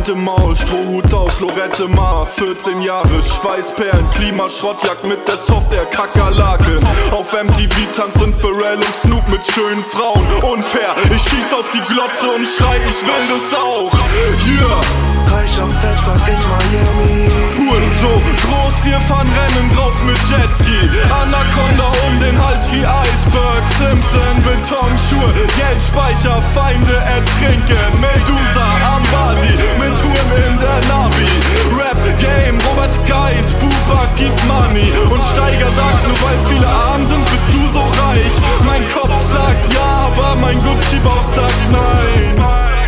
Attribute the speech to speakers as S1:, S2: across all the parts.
S1: Zigarette im Maul, Strohhut auf, Lorette Mar, 14 Jahre, Schweißperlen, Klimaschrottjagd mit der Software Kakerlaken. Auf MTV tanzen Pharrell und Snoop mit schönen Frauen. Unfair, ich schieß auf die Glotze und schrei, ich will das auch. Yeah.
S2: Reicher Vetter in Miami.
S1: Huren so groß, wir fahren Rennen drauf mit Jetski. Anaconda um den Hals wie Iceberg. Simpson, Betonschuhe, Geldspeicher, Feinde ertrinken. Medusa am Body, mit Huren in der Navi. Rap Game, Robert Geis, Buba gibt Money. Und Steiger sagt, nur weil viele arm sind, bist du so reich. Mein Kopf sagt ja, aber mein Gucci-Bauch sagt nein.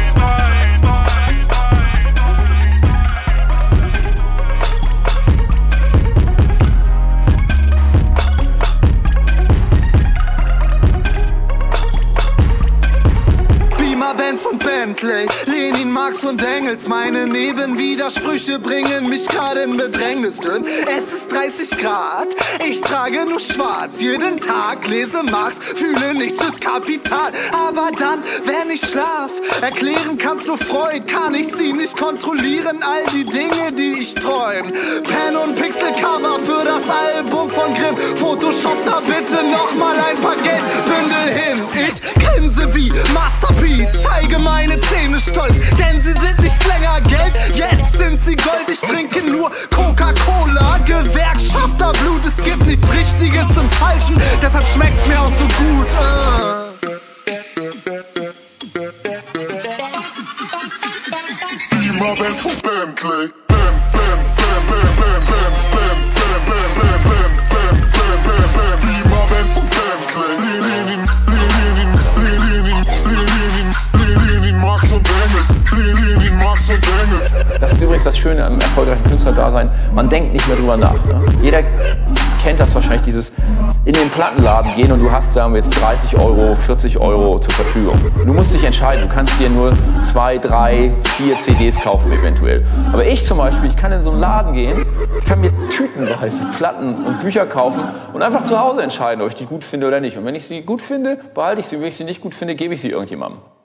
S2: Benz und Bentley, Lenin, Marx und Engels. Meine Nebenwidersprüche bringen mich gerade in Bedrängnis, denn es ist 30 Grad. Ich trage nur schwarz, jeden Tag lese Marx, fühle nichts fürs Kapital. Aber dann, wenn ich schlaf, erklären kann's nur Freud, kann ich sie nicht kontrollieren, all die Dinge, die ich träum. Pen und Pixelcover für das Album von Grimm. Photoshop da bitte nochmal ein paar Geldbündel hin. Ich grinse wie Master P, zeige meine Zähne stolz, denn sie sind nicht länger gelb, jetzt sind sie gold. Ich trinke nur Coca-Cola, Gewerkschafterblut. Es gibt nichts Richtiges im Falschen, deshalb schmeckt's mir auch so gut.
S3: Beamer, Benz und Bentley.
S4: Das ist übrigens das Schöne am erfolgreichen Künstlerdasein, man denkt nicht mehr drüber nach. Ne? Jeder kennt das wahrscheinlich, dieses in den Plattenladen gehen und du hast, sagen wir jetzt, 30 Euro, 40 Euro zur Verfügung. Du musst dich entscheiden, du kannst dir nur 2, 3, 4 CDs kaufen eventuell. Aber ich zum Beispiel, ich kann in so einen Laden gehen, ich kann mir tütenweise Platten und Bücher kaufen und einfach zu Hause entscheiden, ob ich die gut finde oder nicht. Und wenn ich sie gut finde, behalte ich sie. Und wenn ich sie nicht gut finde, gebe ich sie irgendjemandem.